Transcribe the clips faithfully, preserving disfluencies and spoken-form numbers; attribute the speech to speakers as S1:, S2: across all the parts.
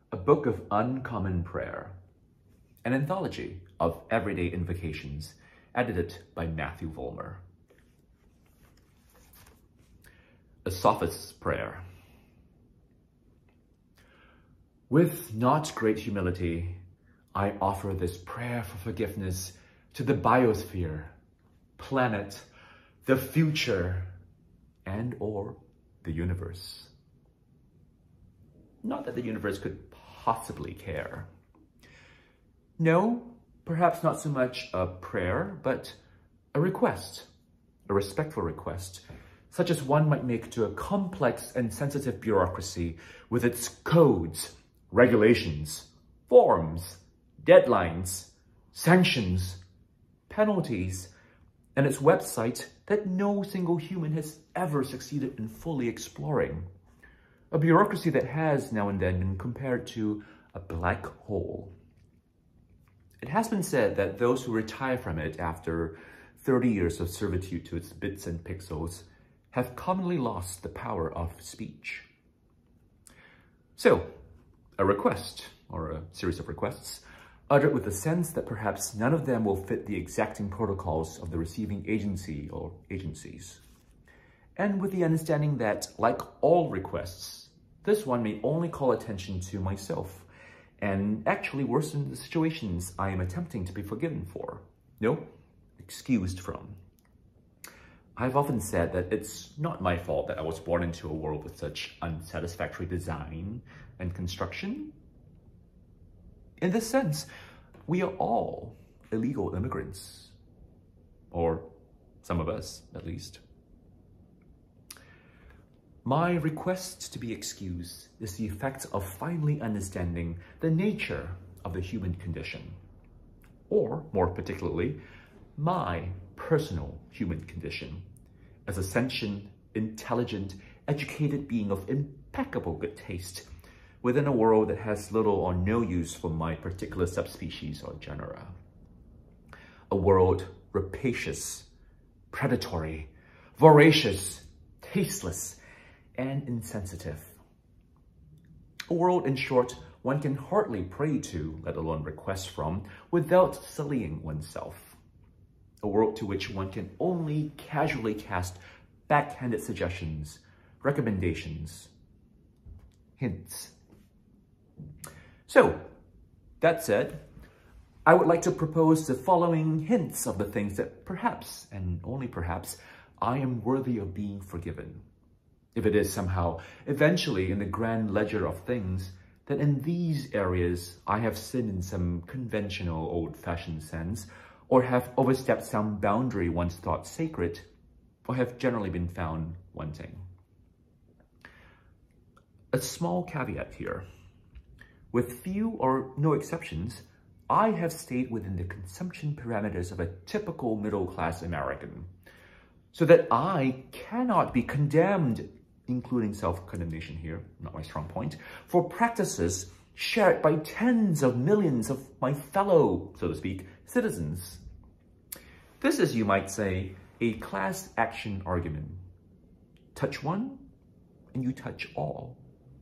S1: a book of uncommon prayer, an anthology of everyday invocations, edited by Matthew Vollmer. A Sophist's Prayer. With not great humility, I offer this prayer for forgiveness to the biosphere, planet, the future, and or the universe. Not that the universe could possibly care. No, perhaps not so much a prayer, but a request, a respectful request, such as one might make to a complex and sensitive bureaucracy with its codes, regulations, forms, deadlines, sanctions, penalties, and its website that no single human has ever succeeded in fully exploring. A bureaucracy that has now and then been compared to a black hole. It has been said that those who retire from it after thirty years of servitude to its bits and pixels have commonly lost the power of speech. So, a request, or a series of requests, uttered with the sense that perhaps none of them will fit the exacting protocols of the receiving agency or agencies. And with the understanding that, like all requests, this one may only call attention to myself and actually worsen the situations I am attempting to be forgiven for. No, excused from. I've often said that it's not my fault that I was born into a world with such unsatisfactory design and construction. In this sense, we are all illegal immigrants, or some of us at least. My request to be excused is the effect of finally understanding the nature of the human condition, or more particularly, my personal human condition as a sentient, intelligent, educated being of impeccable good taste within a world that has little or no use for my particular subspecies or genera. A world rapacious, predatory, voracious, tasteless, and insensitive. A world, in short, one can hardly pray to, let alone request from, without sullying oneself. A world to which one can only casually cast backhanded suggestions, recommendations, hints. So, that said, I would like to propose the following hints of the things that perhaps, and only perhaps, I am worthy of being forgiven. If it is somehow, eventually in the grand ledger of things, that in these areas I have sinned in some conventional old-fashioned sense, or have overstepped some boundary once thought sacred, or have generally been found wanting. A small caveat here. With few or no exceptions, I have stayed within the consumption parameters of a typical middle-class American, so that I cannot be condemned, including self-condemnation here, not my strong point, for practices shared by tens of millions of my fellow, so to speak, citizens. This is, you might say, a class action argument. Touch one, and you touch all.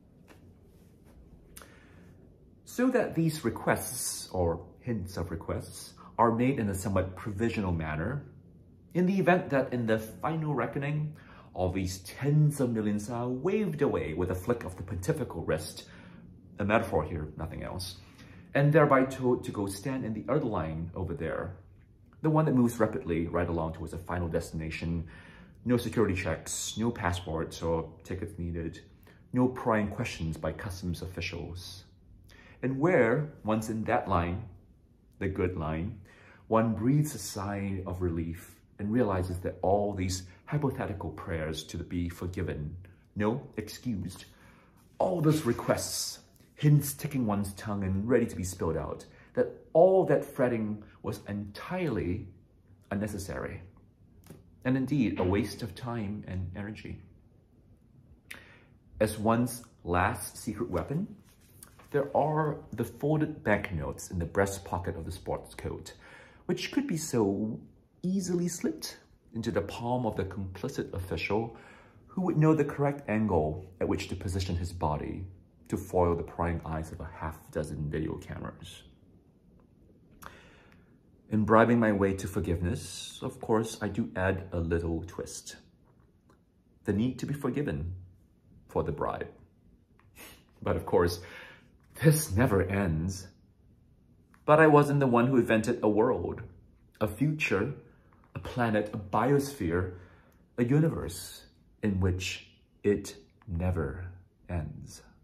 S1: So that these requests, or hints of requests, are made in a somewhat provisional manner, in the event that in the final reckoning, all these tens of millions are waved away with a flick of the pontifical wrist, a metaphor here, nothing else, and thereby told to go stand in the other line over there, the one that moves rapidly right along towards a final destination, no security checks, no passports or tickets needed, no prying questions by customs officials. And where, once in that line, the good line, one breathes a sigh of relief and realizes that all these hypothetical prayers to be forgiven, no, excused, all those requests, hints ticking one's tongue and ready to be spilled out, that all that fretting was entirely unnecessary, and indeed a waste of time and energy. As one's last secret weapon, there are the folded banknotes in the breast pocket of the sports coat, which could be so easily slipped into the palm of the complicit official who would know the correct angle at which to position his body to foil the prying eyes of a half dozen video cameras. In bribing my way to forgiveness, of course, I do add a little twist. The need to be forgiven for the bribe. But of course, this never ends. But I wasn't the one who invented a world, a future, a planet, a biosphere, a universe in which it never ends.